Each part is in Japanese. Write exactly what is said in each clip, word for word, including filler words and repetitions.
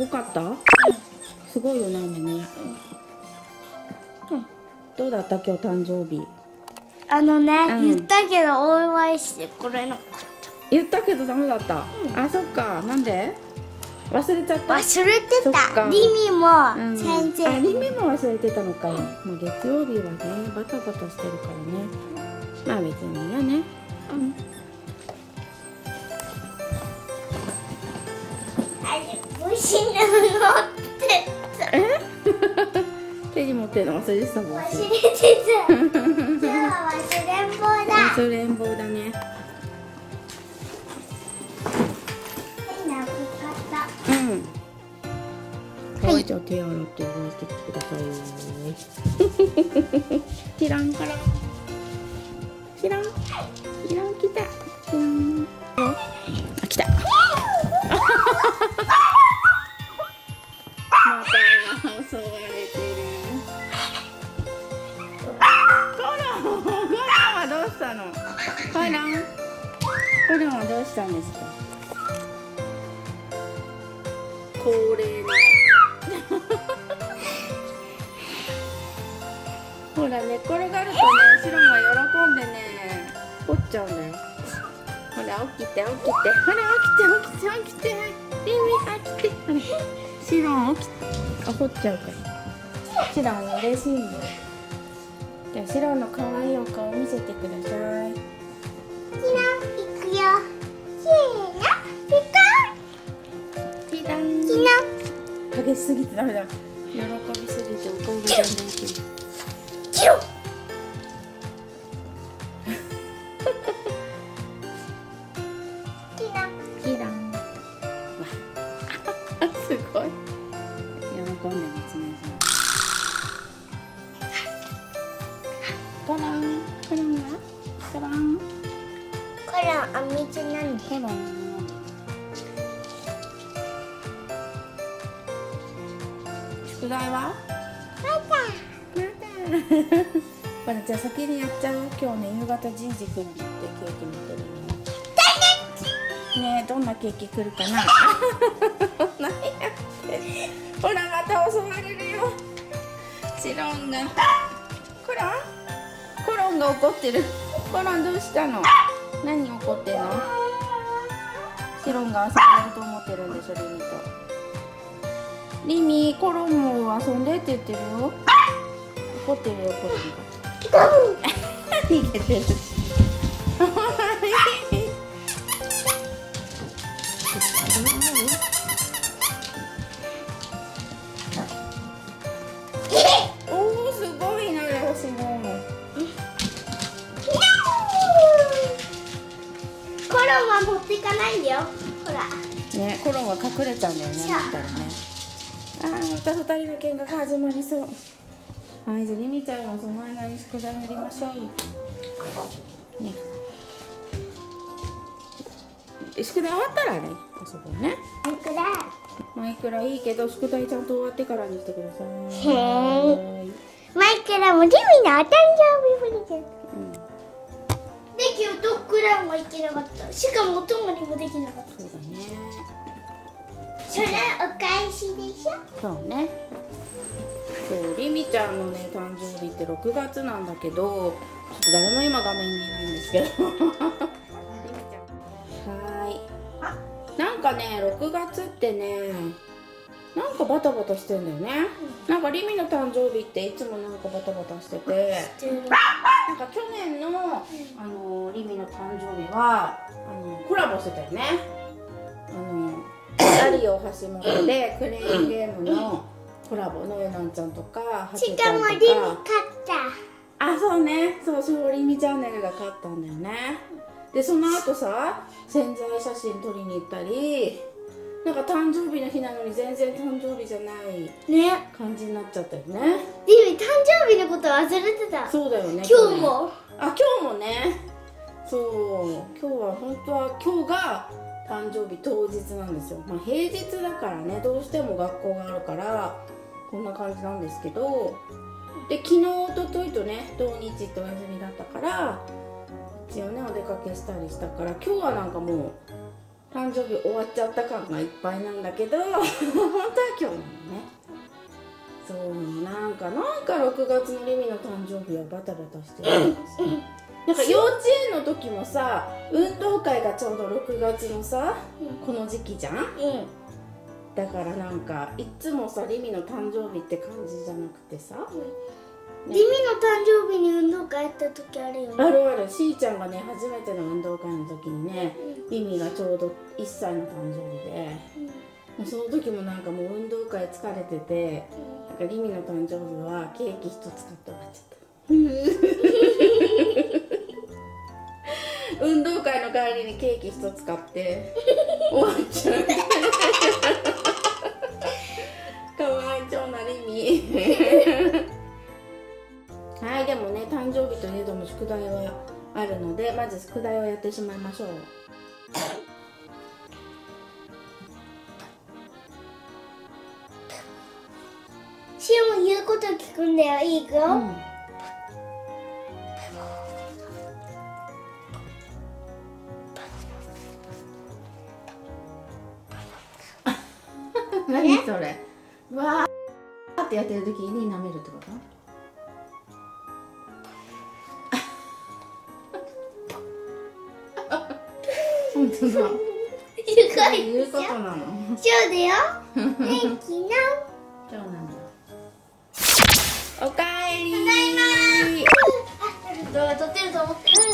ごかった？すごいよね、雨ね。うん。どうだった今日誕生日？ あのね、 うん、 言ったけどお祝いしてこれなかった。 言ったけどダメだった。うん、あ、そっか。なんで？忘れちゃった。 忘れてた。リミも先生、 うん、あ、リミも忘れてたのかよ。もう月曜日はね、バタバタしてるからね。まあ別にいいやね。うん。 あれ、虫に乗ってた。 え？手に持ってるの忘れてたもん。 忘れてた。じゃあ忘れん坊だ。 忘れん坊だね。うん。はい、じゃあ手洗って動いてきてください。チランから。チラン。チラン来た。チラン。あ、来た。また今襲われてる。コロン、コロンはどうしたの？コロン、コロンはどうしたんですか？恒例のほら寝転がるとね、シロンが喜んでね、掘っちゃうんだよ。ほら起きて起きて、ほら起きて起きて起きて、リミ起きて、ほらシロン起きて、あ、掘っちゃうから。シロン嬉しいんだよ。じゃあシロンの可愛いお顔見せてください。 シロン行くよ。せーの、ピカン。 激しすぎてダメだ。喜びすぎてお顔がだんだんきる。 キロ。 キラン。すごい。喜んでますね。コロン、コロンは？コロン。 コロンお水なんで。 コロン。宿題は？まだ。まだ。ほらじゃあ先にやっちゃう。今日ね夕方じいじ来るのってケーキ持ってるの。ねえどんなケーキ来るかな。何やって。ほらまた襲われるよ。シロンが。コロン？コロンが怒ってる。コロンどうしたの？何怒ってるの？シロンが遊べると思ってるんでしょリミと。リミ、コロンも遊んでって言ってるよ。怒ってるよ、コロンが。逃げてるし。おお、すごいな、すごい。 コロンは持っていかないんだよ。ほら。 ね、コロンは隠れちゃうんだよね。だったらね。ああ、また二人の喧嘩が始まりそう。はい、じゃあリミちゃんはその間に宿題やりましょう。ね。宿題終わったらね、遊ぼうね。 マイクラ。 マイクラいいけど宿題ちゃんと終わってからにしてください。 へーい。マイクラもリミのお誕生日プレゼント。うん。で今日ドッグランも行けなかった。しかもお泊まりもできなかった。 そうだね。 それお返しでしょ。 そうね。そう、リミちゃんのね誕生日ってろくがつなんだけど、ちょっと誰も今画面にいないんですけど。リミちゃん。はーい。なんかねろくがつってね、なんかバタバタしてんだよね。なんかリミの誕生日っていつもなんかバタバタしてて、なんか去年のあのリミの誕生日はあのコラボしてたよね。あのダリオ橋本でクレーンゲームのコラボのえなんちゃんとかはちちゃんとか。 しかもリミ勝った。 あ、そうね、そうそうリミチャンネルが勝ったんだよね。でその後さ宣材写真撮りに行ったり、なんか誕生日の日なのに全然誕生日じゃないね感じになっちゃったよね。 リミ誕生日のこと忘れてた。 そうだよね。 今日も。 あ、今日もね。そう、今日は本当は今日が誕生日当日なんですよ。まあ平日だからね、どうしても学校があるからこんな感じなんですけど、で昨日一昨日とね土日ってお休みだったから一応ねお出かけしたりしたから、今日はなんかもう誕生日終わっちゃった感がいっぱいなんだけど本当は今日なのね。そうなんかなんかろくがつのリミの誕生日はバタバタしてるんですよ。なんか幼稚園の時もさ、運動会がちょうどろくがつのさ、この時期じゃん、うん、だからなんかいつもさリミの誕生日って感じじゃなくてさ、うんね、 リミの誕生日に運動会やった時あるよね。 あるある。しーちゃんがね初めての運動会の時にね、うん、リミがちょうどいっさいの誕生日で、うん、もうその時もなんかもう運動会疲れてて、うん、なんかリミの誕生日はケーキ一つ買って終わっちゃった。運動会の帰りにケーキ一つ買って終わっちゃう。かわいそうなリミ。はい、でもね誕生日といえども宿題はあるのでまず宿題をやってしまいましょう。 しおも言うこと聞くんだよ。いい子、うん、 何それ。わーってやってる時に舐めるってこと？本当だ。言うことなの。 そうだよ。元気な。 そうなんだ。おかえりー。 動画撮ってると思ってる。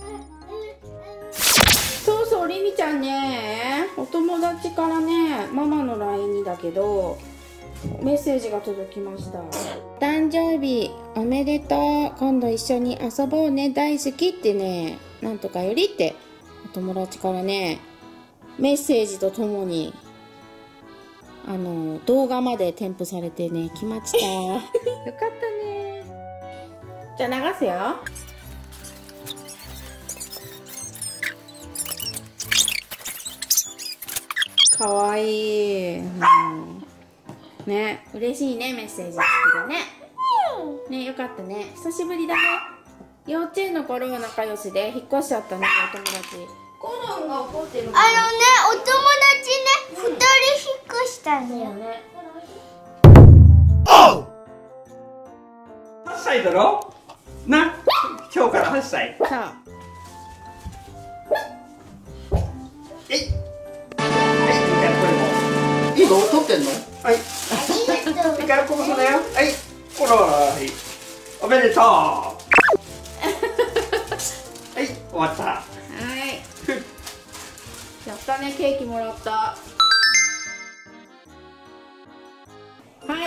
そうそう、りみちゃんね、お友達からね、ママの ライン にだけどメッセージが届きました。誕生日おめでとう、今度一緒に遊ぼうね、大好きってね、なんとかよりってお友達からねメッセージとともにあの動画まで添付されてね来ました。よかったね。じゃあ流すよ。かわいい、うん、ね、嬉しいね、メッセージ付きでね。ね、よかったね。久しぶりだね。幼稚園の頃は仲良しで引っ越しちゃったね、お友達。コロンが怒ってる。あのね、 お友達ね、ふたり引っ越したんだよね。 はっさいだろな、今日からはっさい。 さあえい、いいの撮ってんの？はい。いいからこぼさだよ。はい。ほら、はい。おめでとう。はい、終わった。 はい。やったね、ケーキもらった。はい、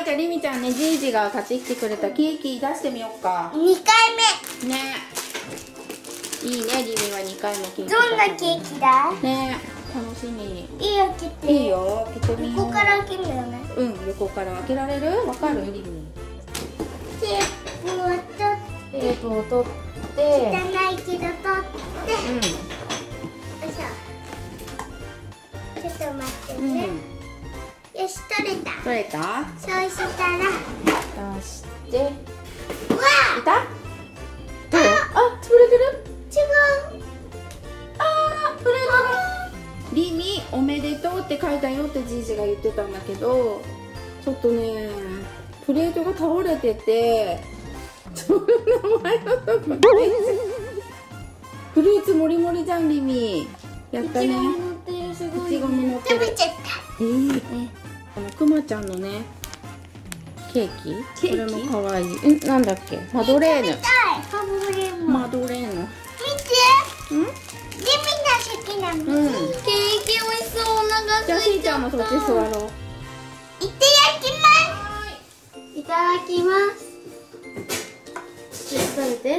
じゃありみちゃんね、じいじが買ってきてくれたケーキ出してみようか。 にかいめ。 ね。いいね、りみはにかいめケーキ。 どんなケーキだ？ ね。楽しみ。 いいよ、切って。 いいよ、切ってみよう。 横から開けるよね。 うん、横から開けられる？わかる？リミ。 テープを取って。 テープを取って。 汚いけど取って。うん。よいしょ。ちょっと待ってね。うん、よし、取れた。 取れた？ そうしたら。 出して。うわあ。 いた？どう？あ、潰れてる？ 違う。 あー、プレートが。リミおめでとうって書いたよってじいじが言ってたんだけど、ちょっとねプレートが倒れてて、その名前のとこにフルーツもりもりじゃん。リミやったね。いちごも乗ってる。すごい。いちごも乗ってる。 食べちゃった。 えー、このくまちゃんのねケーキ、これも可愛い。ん、なんだっけ、マドレーヌ。マドレーヌ。見て。ん？ リミの好きなの。うん。ケーキ美味しそう。お腹じゃあしーちゃんもそっち座ろう。 いただきます。いただきます。ちょっと食べて。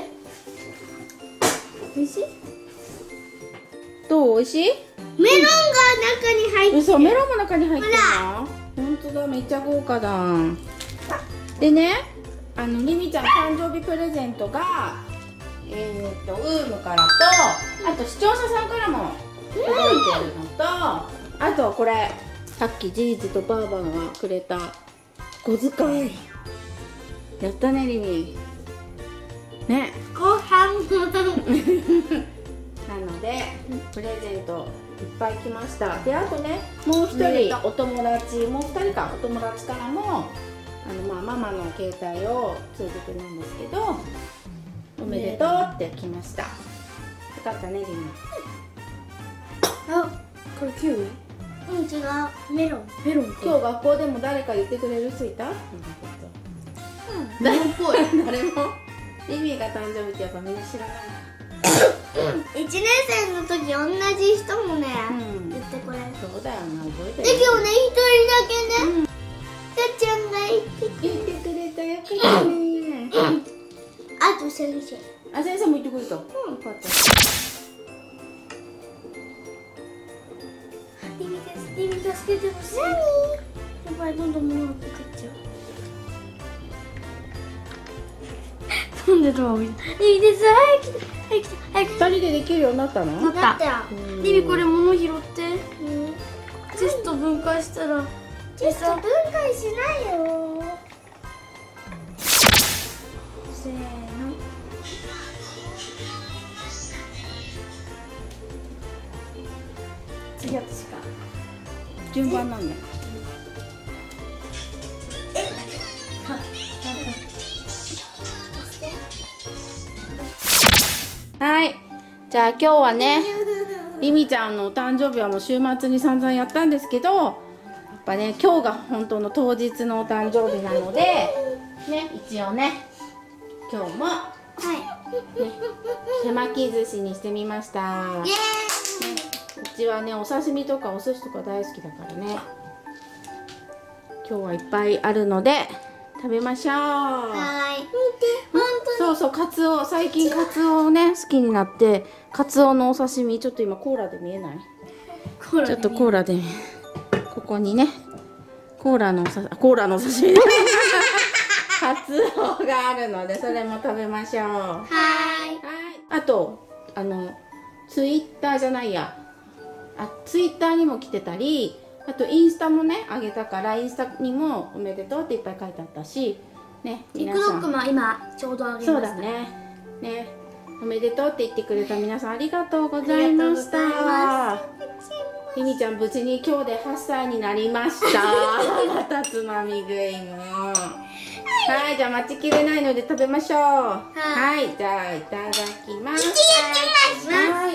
美味しい？ どう？美味しい？ メロンが中に入ってる。 嘘、メロンも中に入ってるの？本当だ、めっちゃ豪華だ。でね、あのリミちゃん誕生日プレゼントがえー、っとウームからと、あと視聴者さんからも届いてるのと、あとこれさっきじいじとばあばがくれた小遣い。やったね、リミね。 ご飯なのでプレゼントといっぱい来ました。であとね、もう一人お友達、もうふたりか、お友達からもあの、まあ、ママの携帯を通じてなんですけど、おめでとうって来ました。よかったね、リミ。 あ、これキウイ？うん、違う、メロン。メロン。 今日学校でも誰か言ってくれる人いた？うん、 誰もっぽい。 誰も。リミが誕生日ってやっぱみんな知らない。 いちねん生の時同じ人もね、 うん、 言ってくれる。 そうだよな、覚えてる。 で、今日ね、一人だけね、たっちゃんが言って言ってくれた。よかったね。 あと先生。 あ、先生も言ってくれた。うん、よかった。 リミです。リミ助けてほしい。何？やっぱりどんどん物を送っちゃう。なんでドアを見た？リミです。早く来て。早く来て。早く来て。 二人でできるようになったの？ なった。リミこれ物拾って。テスト分解したら。テスト分解しないよ。せーの。次私か。 順番なんだよ。はい。じゃあ今日はね、リミちゃんのお誕生日はもう週末に散々やったんですけど、やっぱね、今日が本当の当日のお誕生日なので、ね、一応ね、今日も、ね、手巻き寿司にしてみました。 イエーイ。 うちはね、お刺身とかお寿司とか大好きだからね。今日はいっぱいあるので食べましょう。 はい。見て、本当そうそう、カツオ、最近カツオをね好きになって、カツオのお刺身、ちょっと今コーラで見えない？ コーラちょっとコーラで見え、ここにね、コーラのおさコーラのお刺身カツオがあるので、それも食べましょう。 はい。 はい。あとあのツイッターじゃないや、あツイッターにも来てたり、あとインスタもねあげたから、インスタにもおめでとうっていっぱい書いてあったしね、皆さん TikTok も今ちょうどあげました。 そうだね、ね、おめでとうって言ってくれた皆さんありがとうございました。リミちゃん無事に今日ではっさいになりましたまたつまみ食いも。はい、じゃあ待ちきれないので食べましょう。はい、じゃあいただきます。はい。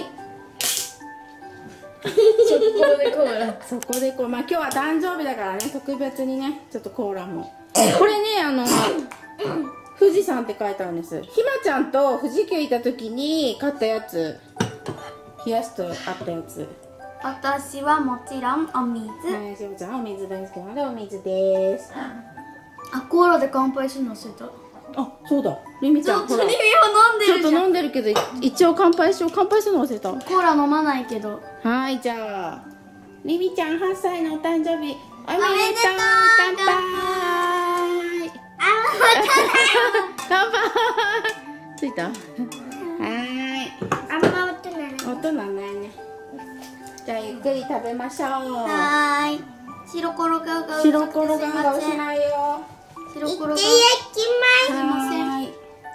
そこでコーラ。 そこでこう、まあ今日は誕生日だからね、特別にね、ちょっとコーラも。これね、あの、富士山って書いてあるんです。ひまちゃんと富士急行った時に買ったやつ。冷やすとあったやつ。 私はもちろんお水。 はい、しまちゃんお水大好きなのでお水です。 あ、コーラで乾杯するの忘れた。 あ、そうだ。リミちゃん、ほら。 リミは飲んでるじゃん。 ちょっと飲んでるけど、一応乾杯しよう。乾杯するの忘れた。 コーラ飲まないけど。 はい、じゃあ、リミちゃんはっさいのお誕生日おめでとう。乾杯。 あ、 乾杯。ついた。はーい。 あんま音なら。 音なんないね。じゃあゆっくり食べましょう。 はーい。白黒顔が白黒顔がしないよ。 白黒顔。いただきます。 すいません。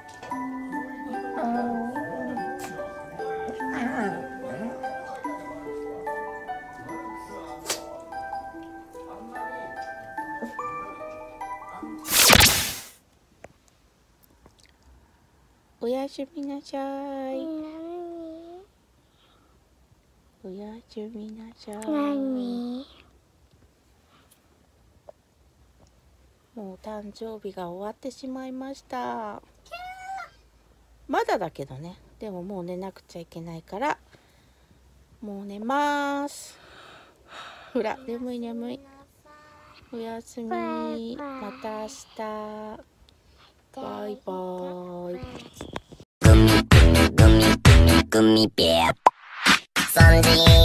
おやすみなさい。おやすみなさい。 何？ もう誕生日が終わってしまいました。まだだけどね。でももう寝なくちゃいけないからもう寝ます。ほら、眠い眠い。おやすみ。また明日。バイバーイ。 グミグミグミグミベア。三時